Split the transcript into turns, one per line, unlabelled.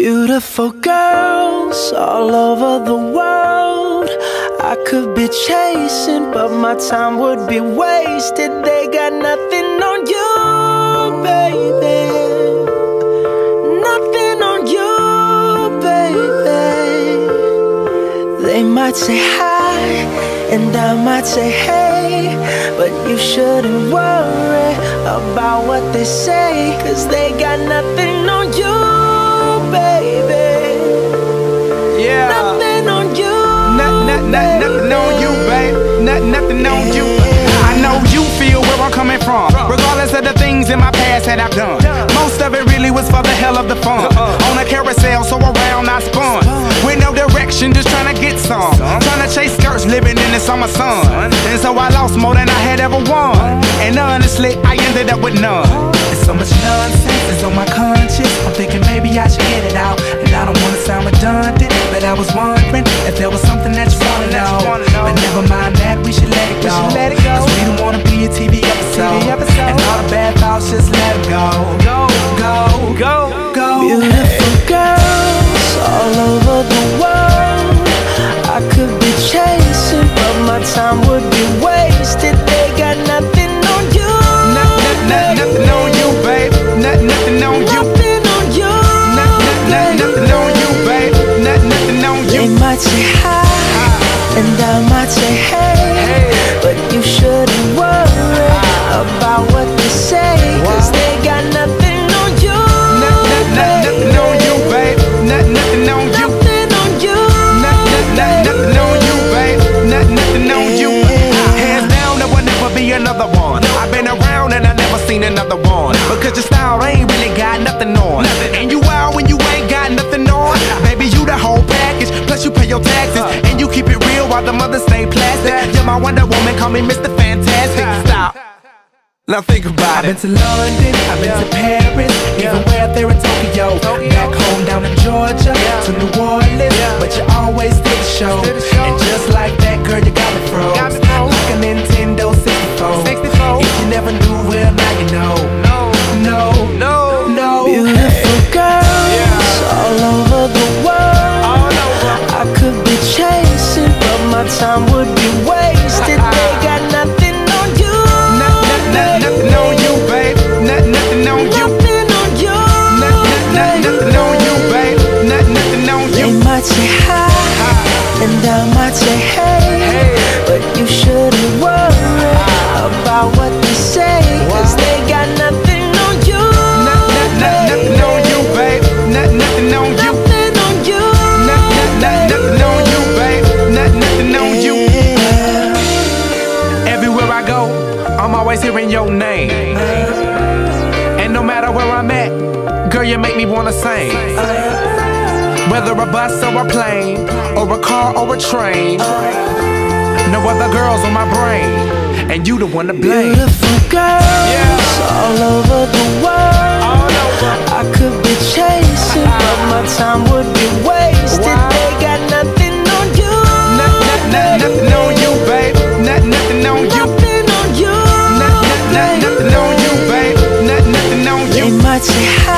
Beautiful girls all over the world I could be chasing, but my time would be wasted. They got nothing on you, baby. Nothing on you, baby. They might say hi, and I might say hey, but you shouldn't worry about what they say, 'cause they got nothing on you, baby.
Yeah.
Nothing on you.
Nothing on you, babe. Nothing on you. I know you feel where I'm coming from, regardless of the things in my past that I've done. Most of it really was for the hell of the fun. On a carousel, so around I spun, with no direction, just trying to get some. Trying to chase skirts, living in the summer sun. And so I lost more than I had ever won. And honestly, I ended up with none. There's so much nonsense is on my conscience. I'm thinking maybe I should get it out. And I don't wanna sound redundant, but I was wondering if there was something that you wanna know. But never mind that, we should let it go. 'Cause we don't wanna be a TV episode. And all the bad thoughts, just let it go. Go.
Beautiful girls all over the world I could be chasing, but my time would be wasted. They got nothing on you.
Nothing on you, babe. Nothing on you.
Nothing on you.
Nothing on you, babe. Nothing on you.
They might say hi, and I might say hey, but you shouldn't worry about what they say, 'cause they got nothing on you.
Nothing on you, babe. Nothing on you.
Nothing on you.
Nothing on you, babe. Nothing on you. Hands down, there will never be another one. I've been around and I never seen another one. Because your style ain't really got nothing on. And you wild when you ain't got nothing on. Baby, you the whole package. Plus you pay your taxes. And you keep it real while the mothers stay plastic. You're my Wonder Woman, call me Mr. Fantastic. Stop. Now think about it. I've been to London, I've been to Paris, even where there in Tokyo. Back home down in Georgia, to New Orleans, but you always did the show. And just like that, girl, you got me froze, like a Nintendo 64. If you never knew, well, now you know. No.
Beautiful girls all over the world I could be chasing, but my time would be wasted. They got nothing on you.
Nothing on you, babe. Nothing on you.
Nothing on you.
Nothing on you, babe. Nothing on you.
They might say hi, and I might say hey, but you shouldn't worry about what they say, 'cause they got nothing on you.
Nothing on you, babe. Nothing on you.
Nothing on you.
Nothing on you, babe. Nothing on you. Everywhere I go, I'm always hearing your name. And no matter where I'm at, girl, you make me wanna sing. Whether a bus or a plane, or a car or a train, no other girls on my brain, and you the one to blame.
Beautiful girls all over the world I could be chasing, but my time would be wasted. They got nothing on you.
Nothing on you, babe. Nothing on you.
Nothing on you.
Nothing on you, babe. Nothing on you.
They might say hi,